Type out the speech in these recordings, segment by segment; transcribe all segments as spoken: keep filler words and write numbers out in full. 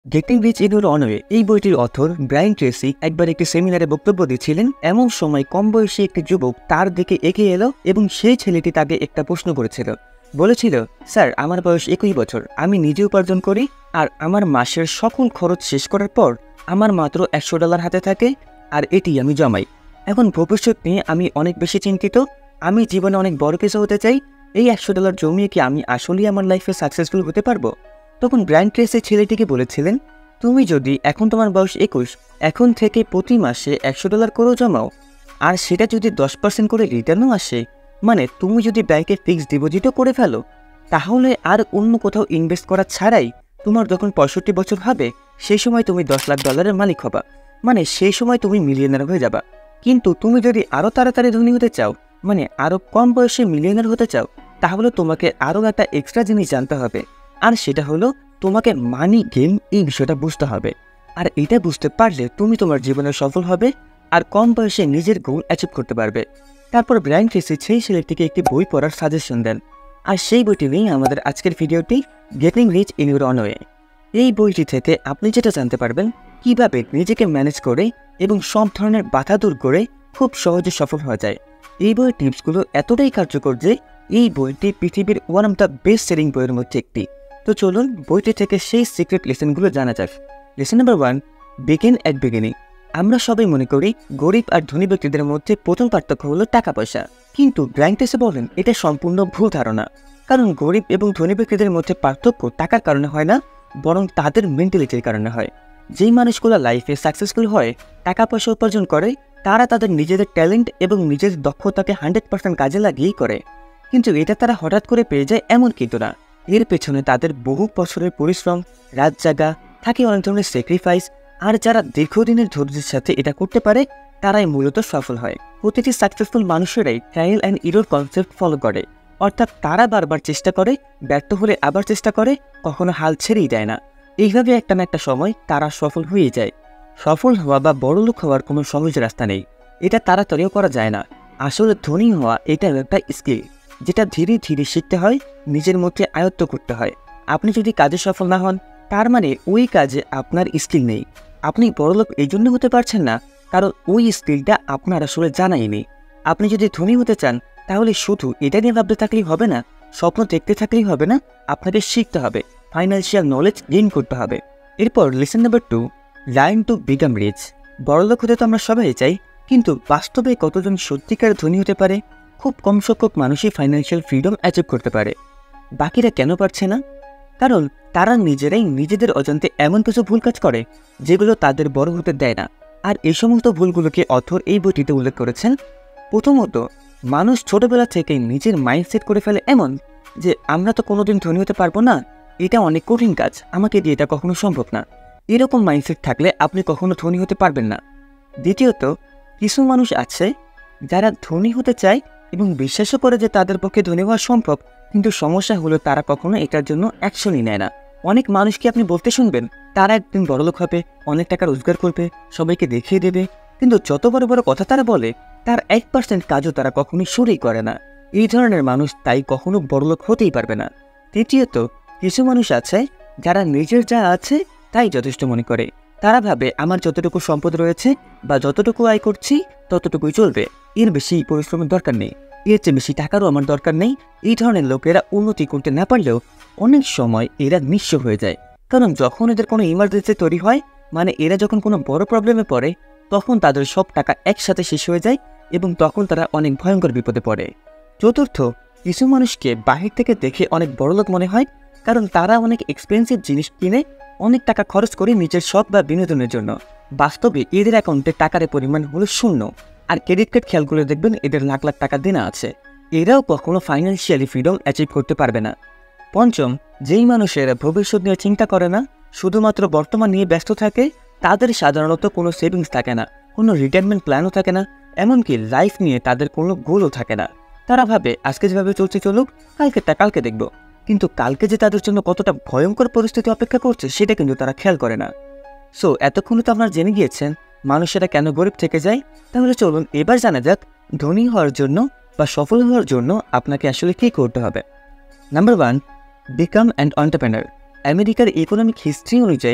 Getting rich in your own way এই বইটির author Brian Tracey একবার একটি সেমিনারে বক্তব্য দিচ্ছিলেন। এমন সময় কম বয়সী একটি যুবক তার দিকে এগিয়ে এলো এবং সেই ছেলেটি তাকে একটা প্রশ্ন করেছিল। বলেছিল, স্যার, আমার বয়স একুশ বছর, আমি নিজে উপার্জন করি, আর আমার মাসের সকল খরচ শেষ করার পর আমার মাত্র একশো ডলার হাতে থাকে, আর এটি আমি জমাই। এখন ভবিষ্যৎ নিয়ে আমি অনেক বেশি চিন্তিত, আমি জীবনে অনেক বড় কিছু হতে চাই। এই একশো ডলার জমিয়ে কি আমি আসলেই আমার লাইফে সাকসেসফুল হতে পারবো? তখন ব্রায়ান ট্রেসি ছেলেটিকে বলেছিলেন, তুমি যদি এখন তোমার বয়স একুশ, এখন থেকে প্রতি মাসে একশো ডলার করেও জমাও, আর সেটা যদি দশ পার্সেন্ট করে রিটার্নও আসে, মানে তুমি যদি ব্যাংকে ফিক্সড ডিপোজিটও করে ফেলো, তাহলে আর অন্য কোথাও ইনভেস্ট করা ছাড়াই তোমার যখন পঁয়ষট্টি বছর হবে সেই সময় তুমি দশ লাখ ডলারের মালিক হবা, মানে সেই সময় তুমি মিলিয়নার হয়ে যাবা। কিন্তু তুমি যদি আরও তাড়াতাড়ি ধনী হতে চাও, মানে আরও কম বয়সে মিলিয়নার হতে চাও, তাহলে তোমাকে আরও একটা এক্সট্রা জিনিস জানতে হবে, আর সেটা হলো তোমাকে মানি গেম এই বিষয়টা বুঝতে হবে। আর এটা বুঝতে পারলে তুমি তোমার জীবনে সফল হবে আর কম বয়সে নিজের গোল অ্যাচিভ করতে পারবে। তারপর ব্রায়ান ট্রেসি সেই ছেলেটিকে একটি বই পড়ার সাজেশন দেন, আর সেই বইটি নিয়ে আমাদের আজকের ভিডিওটি getting rich in your own way. এই বইটি থেকে আপনি যেটা জানতে পারবেন কিভাবে নিজেকে ম্যানেজ করে এবং সব ধরনের বাধা দূর করে খুব সহজে সফল হওয়া যায়। এই বইয়ের টিপসগুলো এতটাই কার্যকর যে এই বইটি পৃথিবীর one of the best selling বইয়ের মধ্যে একটি। তো চলুন বইটি থেকে সেই সিক্রেট লেসনগুলো জানা যাক। Lesson number one, begin at beginning. আমরা সবাই মনে করি গরিব আর ধনী ব্যক্তিদের মধ্যে প্রথম পার্থক্য হলো টাকা পয়সা, কিন্তু ব্রায়ান ট্রেসি বলেন এটা সম্পূর্ণ ভুল ধারণা। কারণ গরিব এবং ধনী ব্যক্তিদের মধ্যে পার্থক্য টাকার কারণে হয় না, বরং তাদের মেন্টালিটির কারণে হয়। যেই মানুষগুলো লাইফে সাকসেসফুল হয়, টাকা পয়সা উপার্জন করে, তারা তাদের নিজেদের ট্যালেন্ট এবং নিজের দক্ষতাকে হান্ড্রেড পার্সেন্ট কাজে লাগিয়েই করে। কিন্তু এটা তারা হঠাৎ করে পেয়ে যায় এমন কিন্তু না, এর পেছনে তাদের বহু বছরের পরিশ্রম, রাত জাগা, থাকে অনেক ধরনের স্যাক্রিফাইস, আর যারা দীর্ঘদিনের ধৈর্যের সাথে এটা করতে পারে তারাই মূলত সফল হয়। প্রতিটি সাকসেসফুল মানুষেরাই trial and error concept follow করে, অর্থাৎ তারা বারবার চেষ্টা করে, ব্যর্থ হলে আবার চেষ্টা করে, কখনো হাল ছেড়েই দেয় না। এইভাবে একটা না একটা সময় তারা সফল হয়ে যায়। সফল হওয়া বা বড়লোক হওয়ার কোনো সহজ রাস্তা নেই, এটা তাড়াতাড়িও করা যায় না। আসলে ধনী হওয়া এটা একটা স্কিল, যেটা ধীরে ধীরে শিখতে হয়, নিজের মধ্যে আয়ত্ত করতে হয়। আপনি যদি কাজে সফল না হন, তার মানে ওই কাজে আপনার স্কিল নেই। আপনি বড়লোক এই জন্য হতে পারছেন না কারণ ওই স্কিলটা আপনার আসলে জানাই নেই। আপনি যদি ধনী হতে চান, তাহলে শুধু এটা নিয়ে ভাবতে থাকলেই হবে না, স্বপ্ন দেখতে থাকলেই হবে না, আপনাকে শিখতে হবে, ফাইন্যান্সিয়াল নলেজ গেইন করতে হবে। এরপর lesson number two, learn to become rich. বড়লোক হতে তো আমরা সবাই চাই, কিন্তু বাস্তবে কতজন সত্যিকার ধনী হতে পারে? খুব কম সংখ্যক মানুষই ফাইন্যান্সিয়াল ফ্রিডম অ্যাচিভ করতে পারে। বাকিরা কেন পারছে না? কারণ তারা নিজেরাই নিজেদের অজান্তে এমন কিছু ভুল কাজ করে যেগুলো তাদের বড় হতে দেয় না। আর এই সমস্ত ভুলগুলোকে অথর এই বইটিতে উল্লেখ করেছেন। প্রথমত, মানুষ ছোটবেলা থেকেই নিজের মাইন্ডসেট করে ফেলে এমন যে আমরা তো কোনোদিন ধনী হতে পারবো না, এটা অনেক কঠিন কাজ, আমাকে দিয়ে এটা কখনো সম্ভব না। এরকম মাইন্ডসেট থাকলে আপনি কখনো ধনী হতে পারবেন না। দ্বিতীয়ত, কিছু মানুষ আছে যারা ধনী হতে চায় এবং বিশ্বাসও করে যে তাদের পক্ষে ধনী হওয়া সম্ভব, কিন্তু সমস্যা হলো তারা কখনো এটার জন্য অ্যাকশনই নেয় না। অনেক মানুষকে আপনি বলতে শুনবেন তারা একদিন বড়লোক হবে, অনেক টাকা রোজগার করবে, সবাইকে দেখিয়ে দেবে, কিন্তু যত বড় বড় কথা তারা বলে তার এক পার্সেন্ট কাজও তারা কখনোই শুরুই করে না। এই ধরনের মানুষ তাই কখনো বড়লোক হতেই পারবে না। তৃতীয়ত, কিছু মানুষ আছে যারা নিজের যা আছে তাই যথেষ্ট মনে করে। তারা ভাবে আমার যতটুকু সম্পদ রয়েছে বা যতটুকু আয় করছি ততটুকুই চলবে, এর বেশি পরিশ্রমের দরকার নেই, এর চেয়ে বেশি টাকারও আমার দরকার নেই। এই ধরনের লোকেরা উন্নতি করতে না পারলেও অনেক সময় এরা নিঃস্ব হয়ে যায়, কারণ যখন এদের কোনো ইমার্জেন্সি তৈরি হয়, মানে এরা যখন কোনো বড় প্রবলেমে পড়ে, তখন তাদের সব টাকা একসাথে শেষ হয়ে যায় এবং তখন তারা অনেক ভয়ঙ্কর বিপদে পড়ে। চতুর্থ, কিছু মানুষকে বাহির থেকে দেখে অনেক বড়লোক মনে হয়, কারণ তারা অনেক এক্সপেন্সিভ জিনিস কিনে অনেক টাকা খরচ করে নিজের শখ বা বিনোদনের জন্য। বাস্তবে এদের অ্যাকাউন্টে টাকার পরিমাণ হলো শূন্য, আর ক্রেডিট কার্ড খেয়াল করে দেখবেন এদের লাখ লাখ টাকা দেনা আছে। এরাও কখনো ফাইন্যান্সিয়ালি ফ্রিডম অ্যাচিভ করতে পারবে না। পঞ্চম, যেই মানুষেরা ভবিষ্যৎ নিয়ে চিন্তা করে না, শুধুমাত্র বর্তমান নিয়ে ব্যস্ত থাকে, তাদের সাধারণত কোনো সেভিংস থাকে না, কোনো রিটায়ারমেন্ট প্ল্যানও থাকে না, এমনকি লাইফ নিয়ে তাদের কোনো গোলও থাকে না। তারা ভাবে আজকে যেভাবে চলছে চলুক, কালকেরটা কালকে দেখব, কিন্তু কালকে যে তাদের জন্য কতটা ভয়ঙ্কর পরিস্থিতি অপেক্ষা করছে সেটা কিন্তু তারা খেয়াল করে না। সো এতক্ষণে তো আপনারা জেনে গিয়েছেন মানুষেরা কেন গরিব থেকে যায়। তাহলে চলুন এবার জানা যাক ধনী হওয়ার জন্য বা সফল হওয়ার জন্য আপনাকে আসলে কী করতে হবে। Number one, become an entrepreneur. আমেরিকার ইকোনমিক হিস্ট্রি অনুযায়ী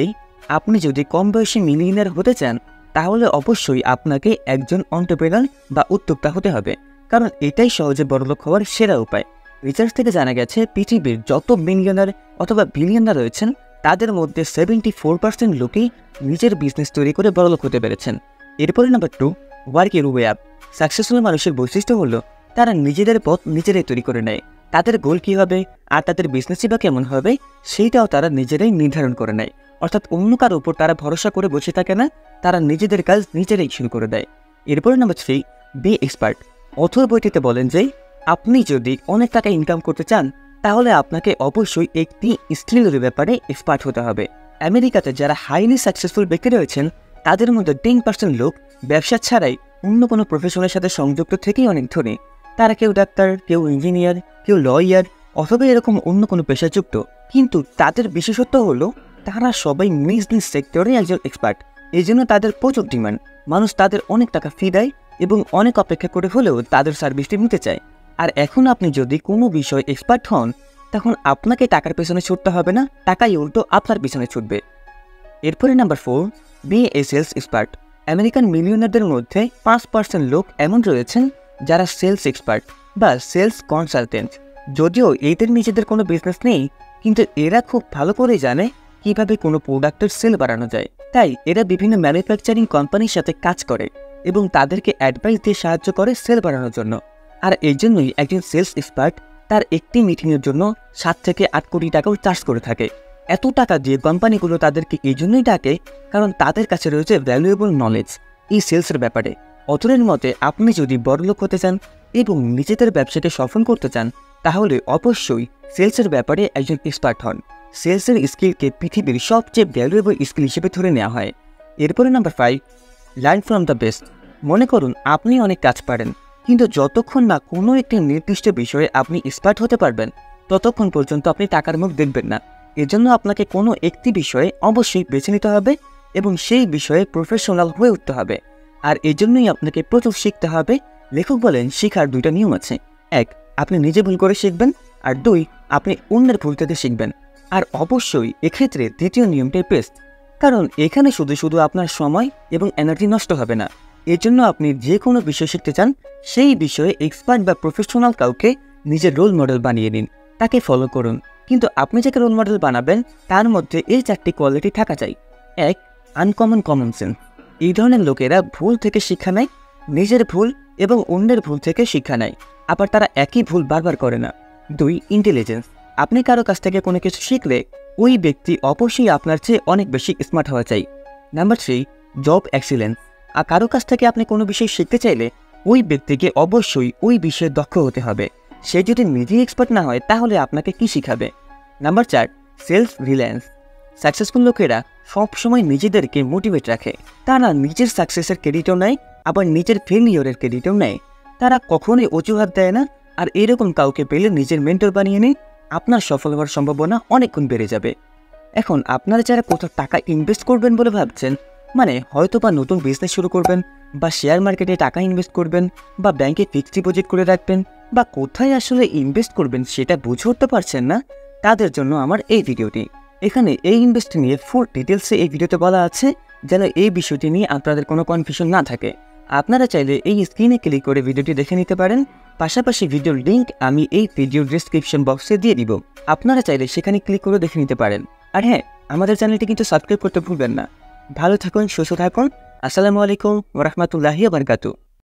আপনি যদি কম বয়সী মিলিয়নিয়ার হতে চান তাহলে অবশ্যই আপনাকে একজন এন্টারপ্রেনার বা উদ্যোক্তা হতে হবে, কারণ এটাই সহজে বড়লোক হওয়ার সেরা উপায়। রিসার্চ থেকে জানা গেছে পৃথিবীর যত মিলিয়নার অথবা বিলিয়নার রয়েছেন তাদের মধ্যে সেভেন্টি ফোর পার্সেন্ট লোকই নিজের বিজনেস তৈরি করে বড়লোক হতে পেরেছেন। এরপরে number two, work your way up. Successful মানুষের বৈশিষ্ট্য হলো তারা নিজেদের পথ নিজেরাই তৈরি করে নেয়। তাদের গোল কী হবে আর তাদের বিজনেসই বা কেমন হবে সেইটাও তারা নিজেরাই নির্ধারণ করে নেয়। অর্থাৎ অন্য কারো উপর তারা ভরসা করে বসে থাকে না, তারা নিজেদের কাজ নিজেরাই শুরু করে দেয়। এরপরে number three, be expert. Author বইটিতে বলেন যে আপনি যদি অনেক টাকা ইনকাম করতে চান তাহলে আপনাকে অবশ্যই একটি স্কিলের ব্যাপারে এক্সপার্ট হতে হবে। আমেরিকাতে যারা হাইলি সাকসেসফুল ব্যক্তি রয়েছেন তাদের মধ্যে টেন পার্সেন্ট লোক ব্যবসা ছাড়াই অন্য কোনো প্রফেশনের সাথে সংযুক্ত থেকেই অনেক ধনী। তারা কেউ ডাক্তার, কেউ ইঞ্জিনিয়ার, কেউ লয়ার অথবা এরকম অন্য কোনো পেশাযুক্ত, কিন্তু তাদের বিশেষত্ব হলো তারা সবাই নিজ নিজ সেক্টরে একজন এক্সপার্ট। এই জন্য তাদের প্রচুর ডিমান্ড, মানুষ তাদের অনেক টাকা ফি দেয় এবং অনেক অপেক্ষা করে হলেও তাদের সার্ভিসটি নিতে চায়। আর এখন আপনি যদি কোনো বিষয়ে এক্সপার্ট হন তখন আপনাকে টাকার পেছনে ছুটতে হবে না, টাকাই উল্টো আপনার পিছনে ছুটবে। এরপরে number four, be a sales expert. American মিলিয়নারদের মধ্যে পাঁচ পার্সেন্ট লোক এমন রয়েছেন যারা সেলস এক্সপার্ট বা সেলস কনসালটেন্ট। যদিও এদের নিজেদের কোনো বিজনেস নেই, কিন্তু এরা খুব ভালো করে জানে কিভাবে কোনো প্রোডাক্টের সেল বাড়ানো যায়। তাই এরা বিভিন্ন ম্যানুফ্যাকচারিং কোম্পানির সাথে কাজ করে এবং তাদেরকে অ্যাডভাইস দিয়ে সাহায্য করে সেল বাড়ানোর জন্য। আর এই জন্যই একজন সেলস এক্সপার্ট তার একটি মিটিংয়ের জন্য সাত থেকে আট কোটি টাকাও চার্জ করে থাকে। এত টাকা দিয়ে কোম্পানিগুলো তাদেরকে এই জন্যই ডাকে কারণ তাদের কাছে রয়েছে ভ্যালুয়েবল নলেজ এই সেলসের ব্যাপারে। অথরের মতে আপনি যদি বড়লোক হতে চান এবং নিজেদের ব্যবসাকে সফল করতে চান তাহলে অবশ্যই সেলসের ব্যাপারে একজন এক্সপার্ট হন। সেলসের স্কিলকে পৃথিবীর সবচেয়ে ভ্যালুয়েবল স্কিল হিসেবে ধরে নেওয়া হয়। এরপরে number five, learn from the best. মনে করুন আপনি অনেক কাজ পারেন, কিন্তু যতক্ষণ না কোনো একটি নির্দিষ্ট বিষয়ে আপনি এক্সপার্ট হতে পারবেন ততক্ষণ পর্যন্ত আপনি টাকার মুখ দেখবেন না। এজন্য আপনাকে কোনো একটি বিষয়ে অবশ্যই বেছে নিতে হবে এবং সেই বিষয়ে প্রফেশনাল হয়ে উঠতে হবে। আর এজন্যই আপনাকে প্রচুর শিখতে হবে। লেখক বলেন শেখার দুইটা নিয়ম আছে, এক, আপনি নিজে ভুল করে শিখবেন, আর দুই, আপনি অন্যের ভুল থেকে শিখবেন। আর অবশ্যই এক্ষেত্রে দ্বিতীয় নিয়মটাই বেস্ট, কারণ এখানে শুধু শুধু আপনার সময় এবং এনার্জি নষ্ট হবে না। এর জন্য আপনি যে কোনো বিষয় শিখতে চান সেই বিষয়ে এক্সপার্ট বা প্রফেশনাল কাউকে নিজের রোল মডেল বানিয়ে নিন, তাকে ফলো করুন। কিন্তু আপনি যাকে রোল মডেল বানাবেন তার মধ্যে এই চারটি কোয়ালিটি থাকা চাই। এক, আনকমন কমন সেন্স। এই ধরনের লোকেরা ভুল থেকে শিক্ষা নেয়, নিজের ভুল এবং অন্যের ভুল থেকে শিক্ষা নেয়, আবার তারা একই ভুল বারবার করে না। দুই, ইন্টেলিজেন্স। আপনি কারো কাছ থেকে কোনো কিছু শিখলে ওই ব্যক্তি অবশ্যই আপনার চেয়ে অনেক বেশি স্মার্ট হওয়া চাই। Number three, job excellence. আর কারো কাছ থেকে আপনি কোনো বিষয় শিখতে চাইলে ওই ব্যক্তিকে অবশ্যই ওই বিষয়ে দক্ষ হতে হবে। সে যদি নিজেই এক্সপার্ট না হয় তাহলে আপনাকে কি শিখাবে। নাম্বার চার, সেলফ রিলায়েন্স। সাকসেসফুল লোকেরা সবসময় নিজেদেরকে মোটিভেট রাখে। তারা নিজের সাকসেসের ক্রেডিটও নেয়, আবার নিজের ফেলিওরের ক্রেডিটও নেয়। তারা কখনোই অজুহাত দেয় না। আর এরকম কাউকে পেলে নিজের মেন্টর বানিয়ে নিন, আপনার সফল হওয়ার সম্ভাবনা অনেক গুণ বেড়ে যাবে। এখন আপনারা যারা কোথাও টাকা ইনভেস্ট করবেন বলে ভাবছেন, মানে হয়তো বা নতুন বিজনেস শুরু করবেন, বা শেয়ার মার্কেটে টাকা ইনভেস্ট করবেন, বা ব্যাংকে ফিক্সড ডিপোজিট করে রাখবেন, বা কোথায় আসলে ইনভেস্ট করবেন সেটা বুঝে উঠতে পারছেন না, তাদের জন্য আমার এই ভিডিওটি। এখানে এই ইনভেস্ট নিয়ে ফুল ডিটেলসে এই ভিডিওতে বলা আছে, যেন এই বিষয়টি নিয়ে আপনাদের কোনো কনফিউশন না থাকে। আপনারা চাইলে এই স্ক্রিনে ক্লিক করে ভিডিওটি দেখে নিতে পারেন। পাশাপাশি ভিডিওর লিঙ্ক আমি এই ভিডিওর ডিসক্রিপশন বক্সে দিয়ে দিব, আপনারা চাইলে সেখানে ক্লিক করে দেখে নিতে পারেন। আর হ্যাঁ, আমাদের চ্যানেলটি কিন্তু সাবস্ক্রাইব করতে ভুলবেন না। ভালো থাকুন, সুস্থ থাকুন। আসসালামু আলাইকুম ওয়া রাহমাতুল্লাহি ওয়া বারাকাতুহু।